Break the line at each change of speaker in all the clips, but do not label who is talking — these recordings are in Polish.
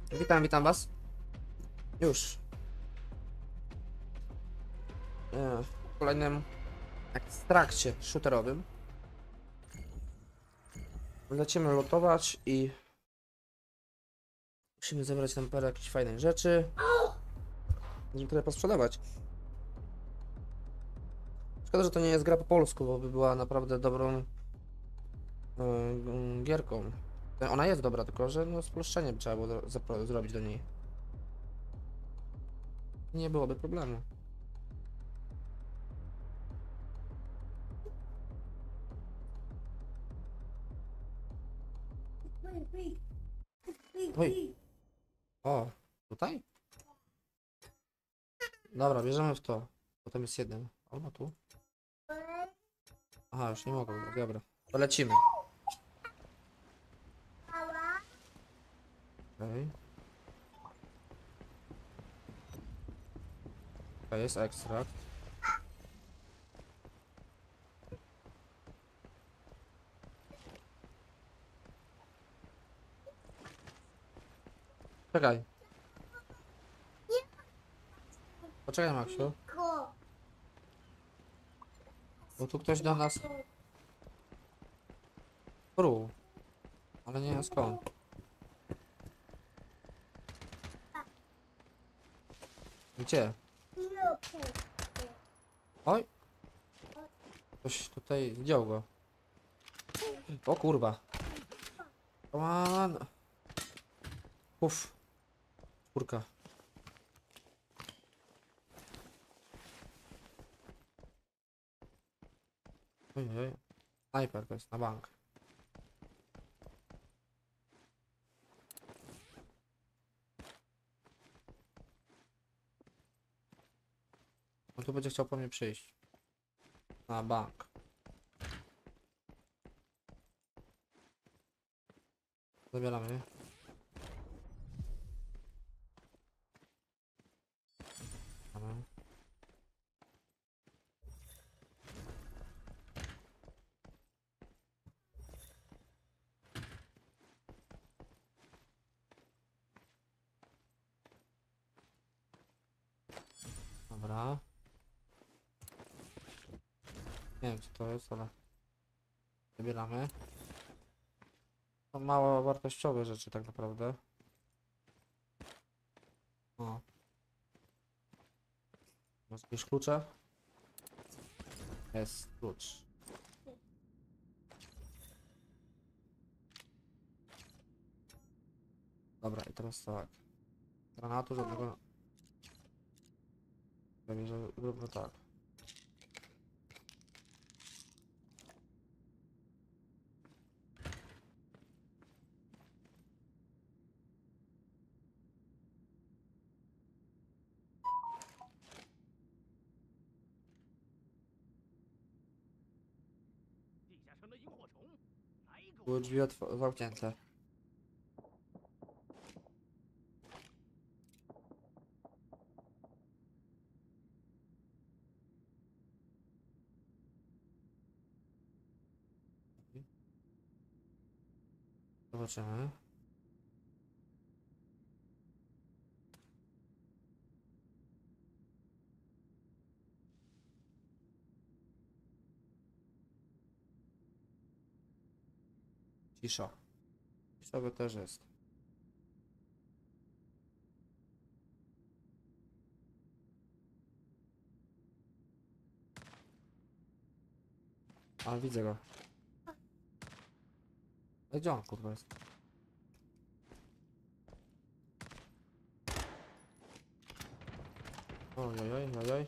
Witam was. Już. W kolejnym ekstrakcie shooterowym. Lecimy lotować i musimy zebrać tam parę jakichś fajnych rzeczy. Niektóre posprzedawać. Szkoda, że to nie jest gra po polsku, bo by była naprawdę dobrą gierką. Ona jest dobra, tylko że no spolszczenie by trzeba było zrobić do niej. Nie byłoby problemu. Oj. O, tutaj? Dobra, bierzemy w to. Potem jest jeden. O, no tu. Aha, już nie mogę. Dobra. To lecimy. Okej. To jest ekstrakt. Czekaj. Poczekaj, Maksiu. Bo tu ktoś do nas pruł. Ale nie wiem skąd. Gdzie? Oj. Ktoś tutaj zdjął go. O kurwa. Come on. Uff. Kurka. Ojej. Snajper to jest na bank. On tu będzie chciał po mnie przyjść. Na bank. Zabieramy. Mamy. Dobra. Nie wiem co to jest, ale zabieramy. To mało wartościowe rzeczy tak naprawdę. O. Masz jakieś klucze? Jest klucz. Dobra, i teraz tak. Granatu żadnego. Zróbmy tak. Były drzwi zamknięte. Zobaczymy. Cisza. Cisza też jest. A widzę go. A gdzie on kurwa jest? Ojojoj, ojoj.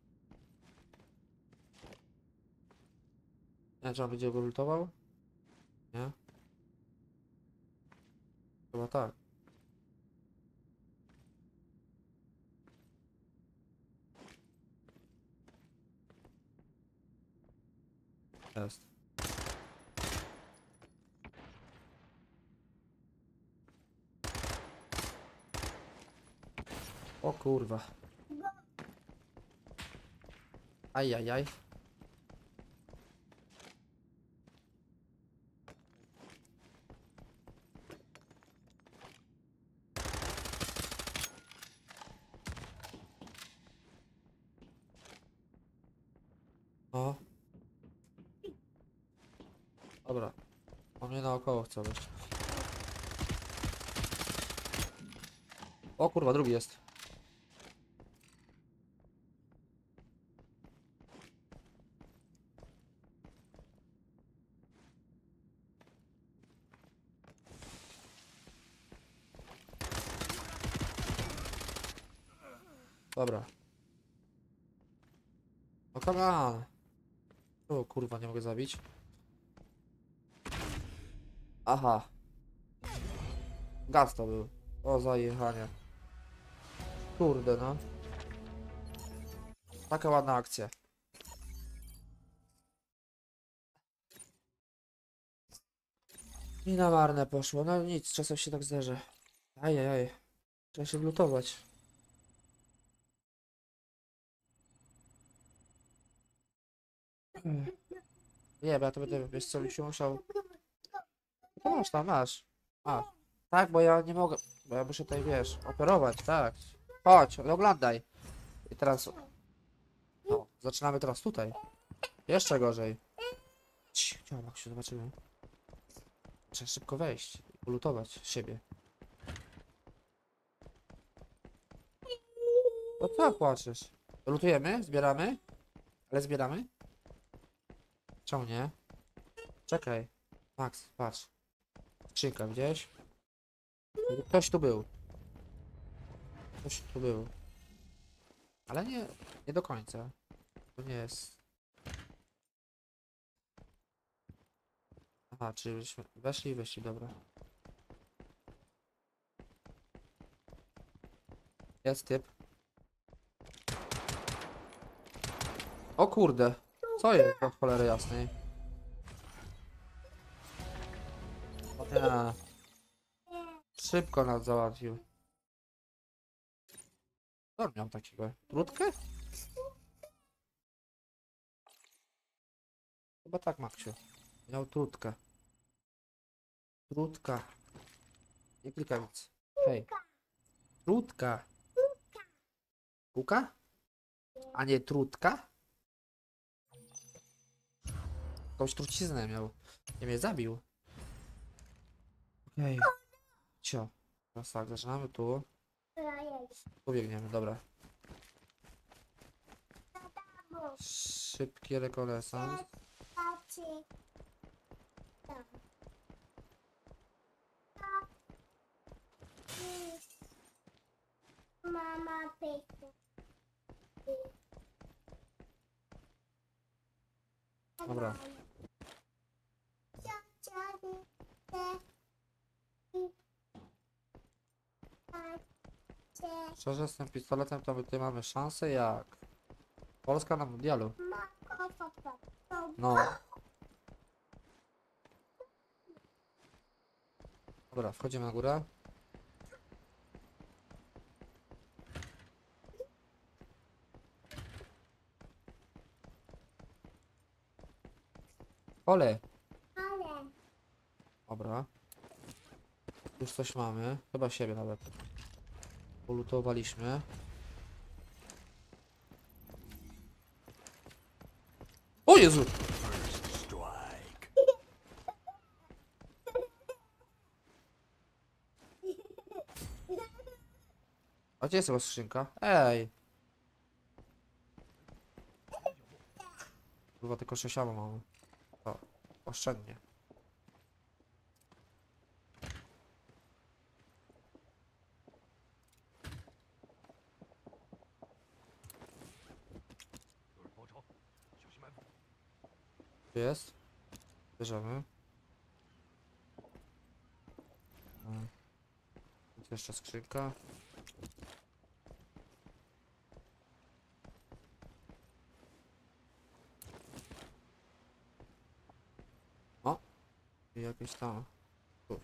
Nie, czy on będzie go lutował? Nie? Chyba tak. Jest. O kurwa. Ajajaj. No. Dobra. On mnie naokoło chce wejść. O kurwa, drugi jest. Dobra. No come on. O kurwa, nie mogę zabić. Aha. Gaz to był. O zajechanie. Kurde no. Taka ładna akcja. I na marne poszło. No nic, czasem się tak zdarzy. Ajajaj. Trzeba się lutować. Nie, bo ja to będę, wiesz co, mi się musiał... To masz tam, masz. Masz. Tak, bo ja nie mogę, bo ja muszę tutaj, wiesz, operować, tak. Chodź, oglądaj. I teraz... No, zaczynamy teraz tutaj. Jeszcze gorzej. Ciao, Maksiu, zobaczymy. Trzeba szybko wejść i ulutować siebie. No co płaczesz? Lutujemy? Zbieramy? Ale zbieramy? Czemu nie? Czekaj. Max, patrz. Skrzynka, widziałeś? Ktoś tu był. Ktoś tu był. Ale nie do końca. To nie jest... Aha, czy żeśmy weszli i wyszli, dobra. Jest typ. O kurde. Co jest do cholery jasnej? O nie. Szybko nas załatwił. Co on miał takiego? Trutkę? Chyba tak, Maksiu. Miał trutkę. Trutka. Nie klikaj nic. Hej. Trutka. Kuka? A nie trutka? Jakąś truciznę miał. Nie mnie zabił. Okej. Cio. Teraz tak, zaczynamy tu. Tu biegniemy, dobra. Szybki rekonesans.
Mama pyta.
Dobra. Szczerze, z tym pistoletem to my tutaj mamy szansę jak Polska na mundialu. No. Dobra, wchodzimy na górę. Ole. Dobra. Już coś mamy. Chyba siebie nawet. Polutowaliśmy. O Jezu! A gdzie jest jego skrzynka? Ej! Chyba tylko 6 ammo mamy. To oszczędnie. Tu jest? Bierzemy. Tu jeszcze skrzynka. O! I jakieś tam. Tu.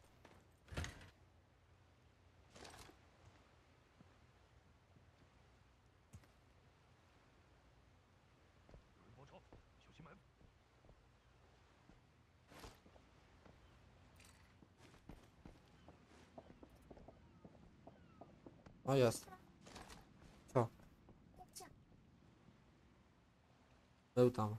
O jest. Co? Był tam.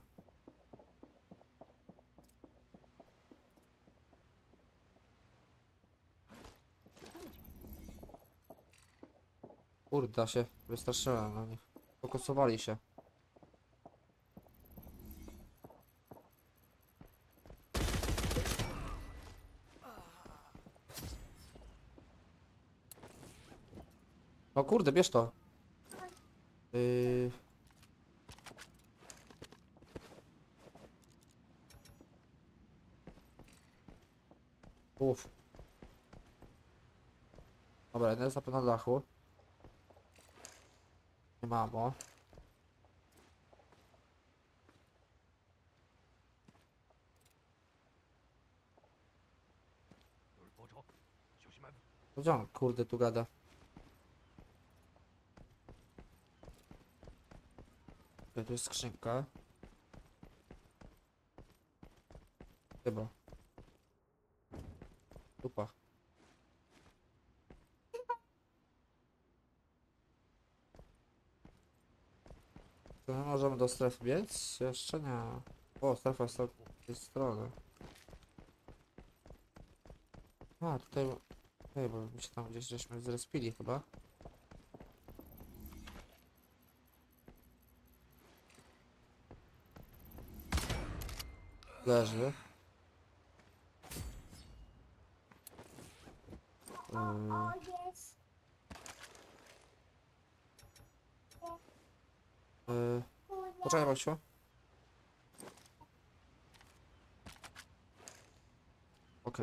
Kurde, się wystraszyłem na nich. Fokusowali się. O kurde, bierz to. Yy... Uff. Dobra, jeden jest na pewno na dachu. Nie mamo. Gdzie on, kurde, tu gada? Tu jest skrzynka. Chyba. Dupa. To my możemy do strefy biec? Jeszcze nie. O, strefa jest z tej strony. A, tutaj... Ej, bo my się tam gdzieś żeśmy zrespili chyba. Leży.
O, jest.
Poczekaj, Maksiu. Okej.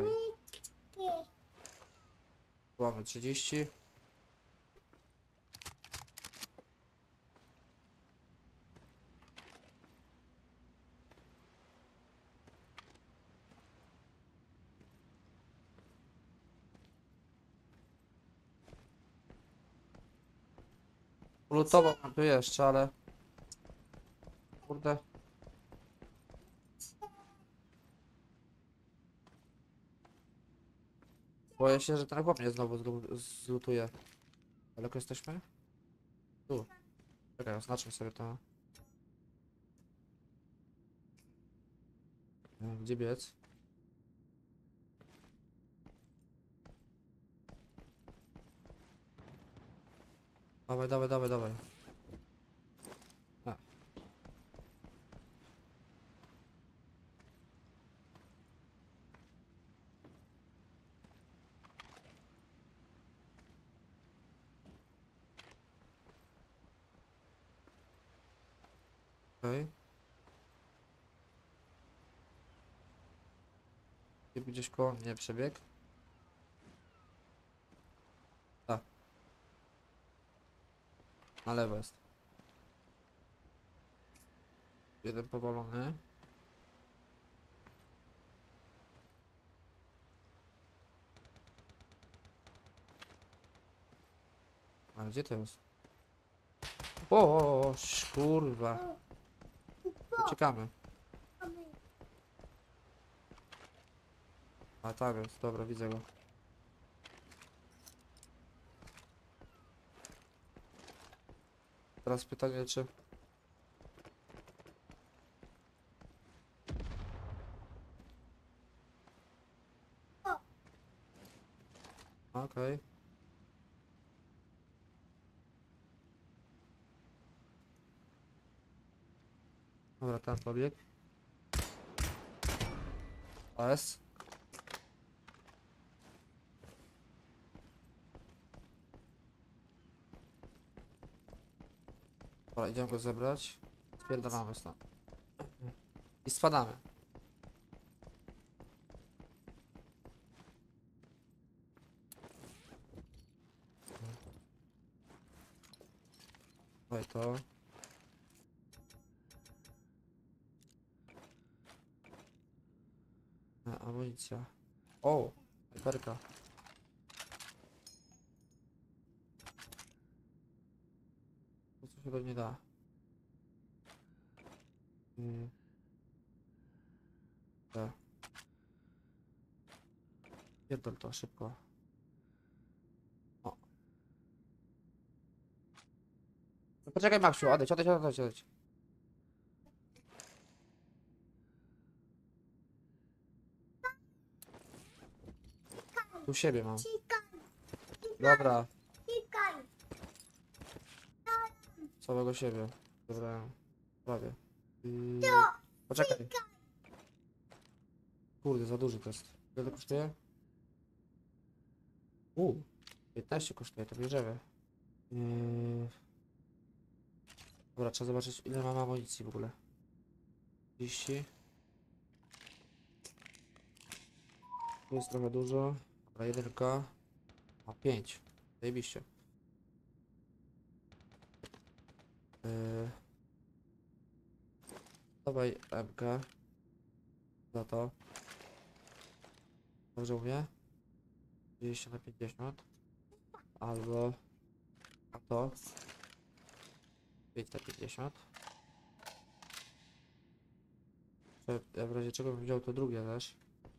Mamy 30. Lutował mam tu jeszcze, ale... Kurde. Boję się, że ten chłop mnie znowu zlutuje. Daleko jesteśmy? Tu. Czekaj, oznaczmy sobie to. Nie wiem, gdzie biec? Dawaj, dawaj, dawaj, dawaj. A. Okej. Okay. Gdzieś koło mnie przebieg. Tak. Na lewo jest. Jeden powalony. A gdzie to jest? O, kurwa. Uciekamy. A tak jest, dobra, widzę go. Teraz pytanie, czy... Okej. Dobra, tam pobieg. AS. Dobra, idziemy go zebrać. Spierdalamy stąd. I spadamy. Daj to. Amunicja. O! Hyperka. To co się do nie da. Tak. Pierdol to szybko. O. No poczekaj, Maksiu, odejdź, odejdź, odejdź, odejdź. Tu siebie mam.
Cikaj,
Dobra,
cikaj.
całego siebie. Dobra, prawie. Poczekaj. Kurde, za duży to jest. Ile to kosztuje? 15 kosztuje, to bierzemy. Dobra, trzeba zobaczyć ile mam amunicji w ogóle. 30. Tu jest trochę dużo. Dobra, jedynka. A 5. Zajebiście. Dawaj MK. Za to. Dobrze mówię? 20 na 50. Albo... A to. 5 na 50. Ja w razie czego bym wziął to drugie też.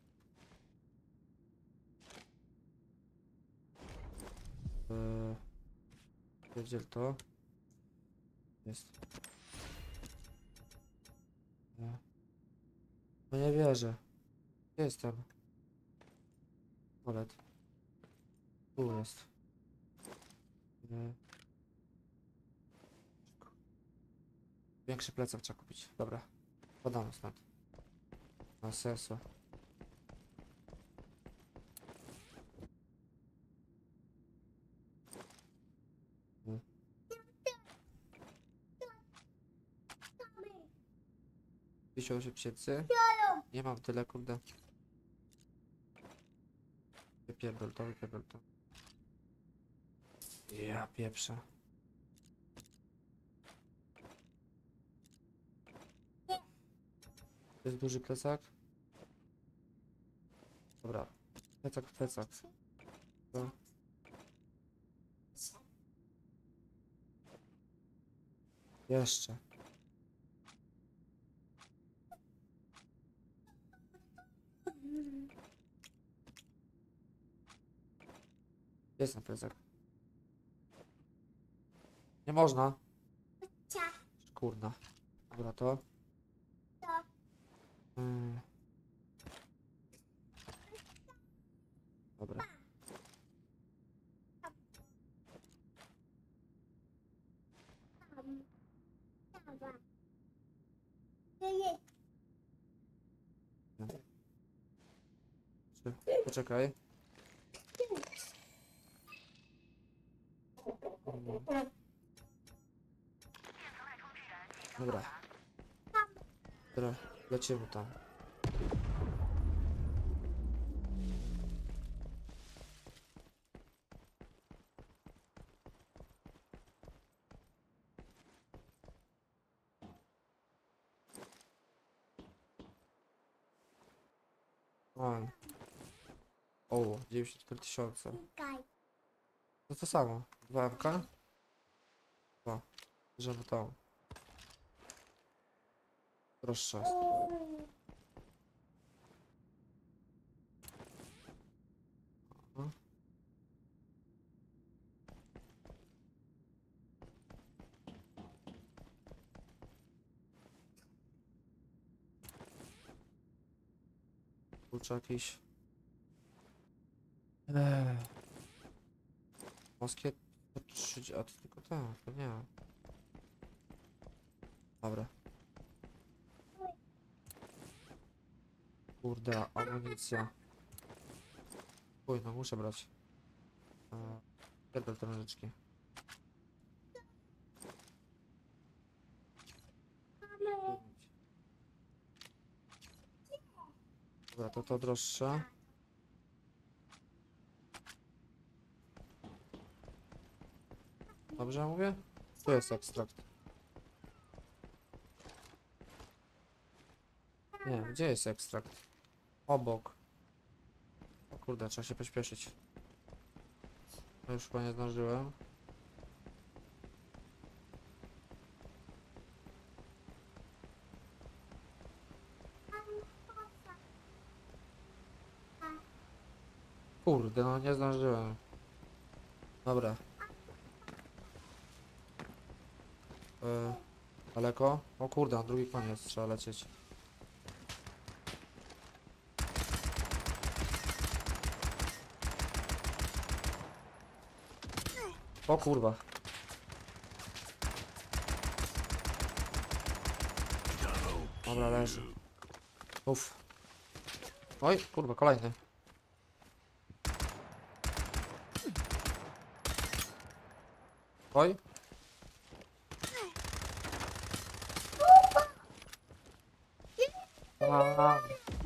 Pierdziel to. Jest. No nie wierzę. Gdzie jestem? Polet. Tu jest. Większy plecak trzeba kupić. Dobra. Podamy stąd. Ma sensu. Hmm. 18 000. Nie mam tyle, kurde. Wypierdol to, wypierdol to. Ja pieprzę. To jest duży plecak. Dobra. Plecak w plecak. To. Jeszcze. Jest na plecak. Nie można.
Cia.
Kurna. Dobra, to. Dobra. Poczekaj. Dobra. Dobra, lecimy tam. O, 94 000.
Cikaj.
No to samo. 2 MK. 2. Bierzemy tą. Droższa jest. Aha. Kurczę jakiś. Moskiet to 30, a to tylko tak, to nie. Dobra. Kurde, amunicja. Uj, no muszę brać. Pierdol te nożyczki. Dobra, to droższe. Dobrze mówię? Tu jest ekstrakt. Nie, gdzie jest ekstrakt? Obok. O kurde, trzeba się pośpieszyć. No już chyba nie zdążyłem. Kurde, no nie zdążyłem. Dobra. Daleko? O kurde, na drugi koniec trzeba lecieć. O kurwa. Dobra, leży. Uff. Oj, kurwa, kolejny. Oj. A.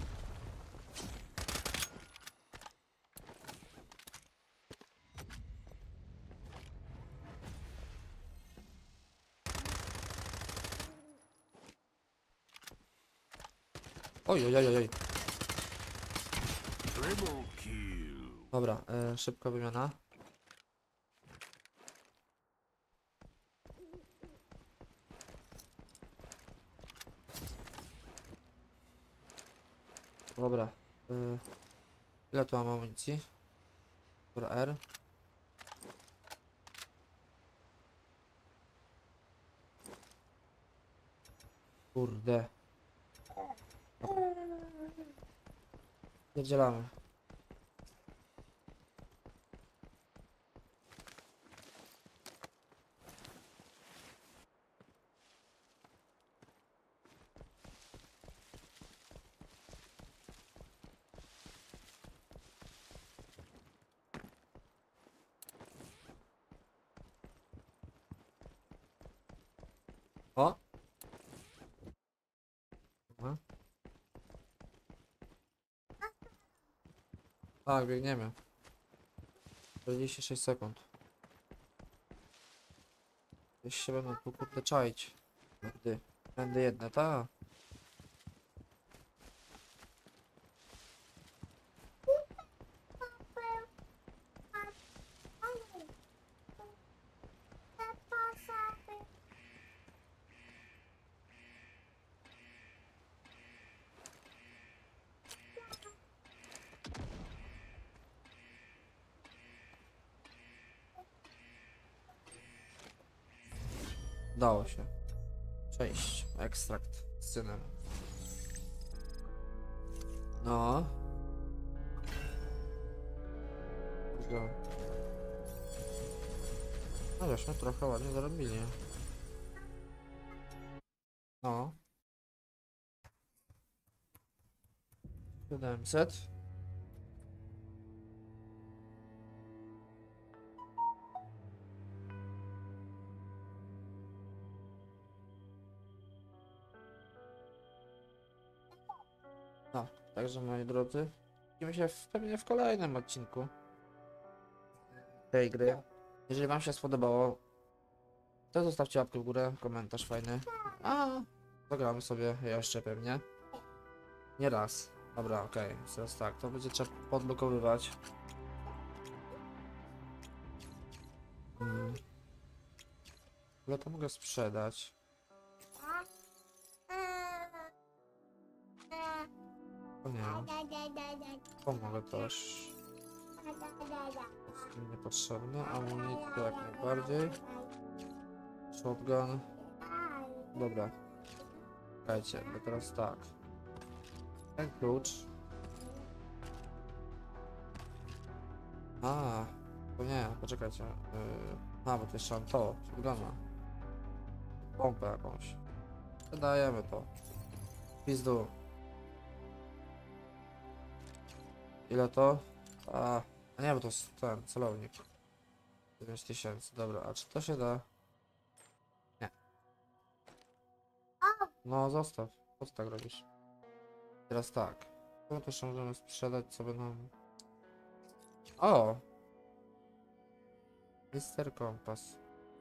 Oj, oj, oj, oj.
Triple kill.
Dobra, szybko wymiana. Dobra. Ile tu mam amunicji? Dobra, R. Kurde. Pierdzielamy. O! Aha. Tak, biegniemy. 46 sekund. Gdzieś się będą tu kurde czaić. Gdy będę jedne, ta. Dało się. Cześć. Ekstrakt z synem. No. Kurde. No żeśmy trochę ładnie zarobili. No. 700. No, także moi drodzy, widzimy się pewnie w kolejnym odcinku tej gry. Jeżeli wam się spodobało, to zostawcie łapkę w górę, komentarz fajny. A zagramy sobie jeszcze pewnie. Nie raz. Dobra, okej. Teraz tak, to będzie trzeba podblokowywać. Ile to mogę sprzedać? O nie, to mogę też. Jest mi niepotrzebne. Amunicję jak najbardziej. Shotgun. Dobra. Czekajcie, bo teraz tak. Ten klucz. A, to nie, poczekajcie. A, bo to jeszcze mam to, shotguna. Pompę jakąś. Wydajemy to. Pizdu. Ile to? A nie, bo to jest ten celownik. 9000, dobra, a czy to się da? Nie. No zostaw, po co tak robisz? Teraz tak. To też możemy sprzedać, co by nam... O! Mister Kompas.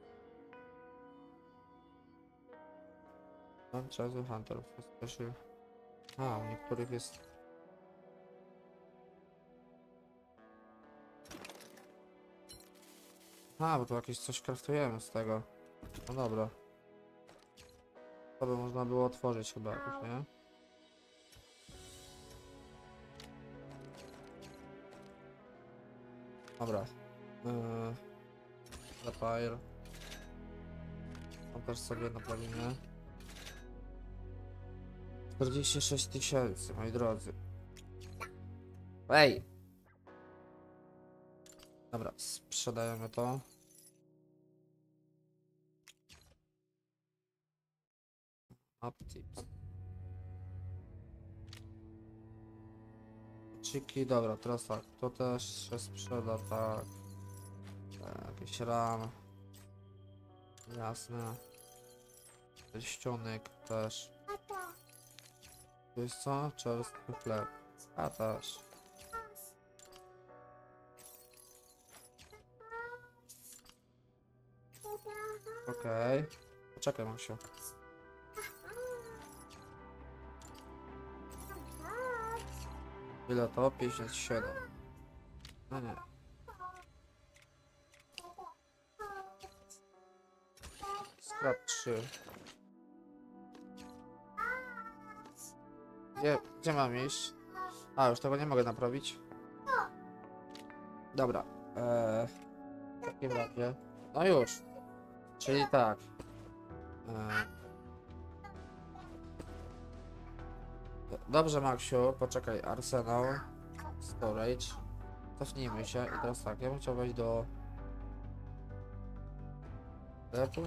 Mam Treasure Hunter. A, u niektórych jest... A, bo tu jakieś coś kraftujemy z tego. No dobra. To by można było otworzyć chyba jakoś, nie? Dobra. Zapire. Tam też sobie naprawimy. 46 000, moi drodzy. Ej! Dobra, sprzedajemy to. Up tips. Ciki, dobra, teraz tak, to też się sprzeda, tak. Jakiś ram. Jasne. Ściunek też.
Tata.
To jest co? Czerstwy chleb. A też. Okej. Poczekaj, mam się. Ile to? 57. No nie. Skrat 3. Gdzie mam iść? A, już tego nie mogę naprawić. Dobra. W takim razie. No już. Czyli tak. Dobrze, Maksiu. Poczekaj. Arsenal. Storage. Cofnijmy się. I teraz tak. Ja bym chciał wejść do... sklepu.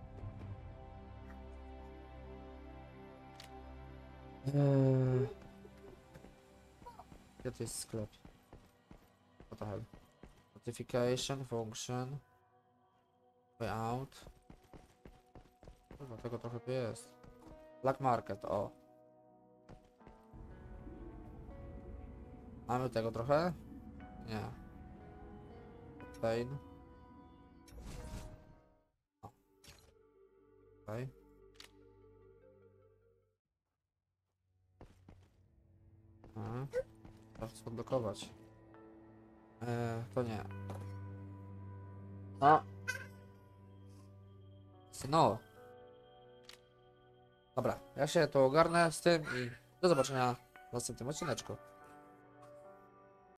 Gdzie to jest sklep? What the hell? Notification, function, way out. Kurwa, tego trochę tu jest. Black market, o. Mamy tego trochę? Nie. Pain. Okej. Trzeba to odblokować. To nie. No. No. Dobra, ja się to ogarnę z tym i do zobaczenia w następnym odcineczku.